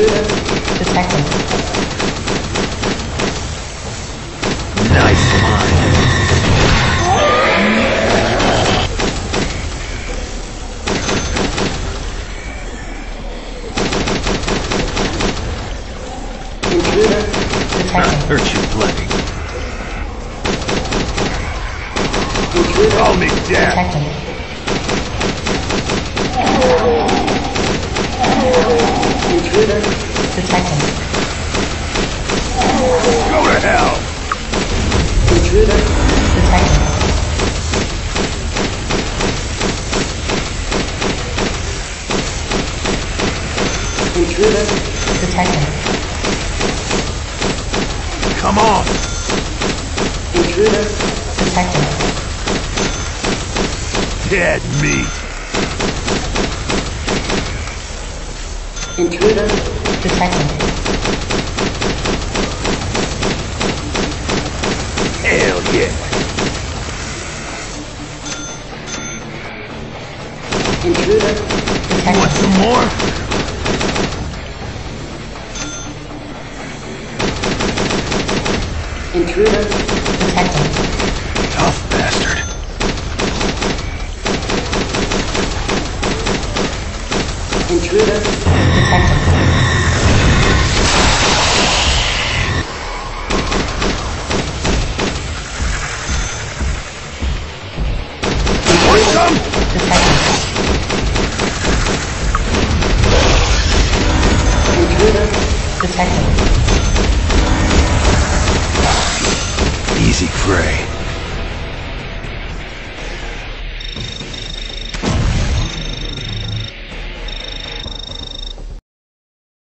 Detected. Nice line. Hurt you plenty. Call me Dad. Detected. Go to hell. Detected. Detected. Come on. Detected. Dead meat. Detected. Hell yeah. Detected. Want some more? Detected. Tough bastard. Detected. Want some? Detected. Detected. Easy prey.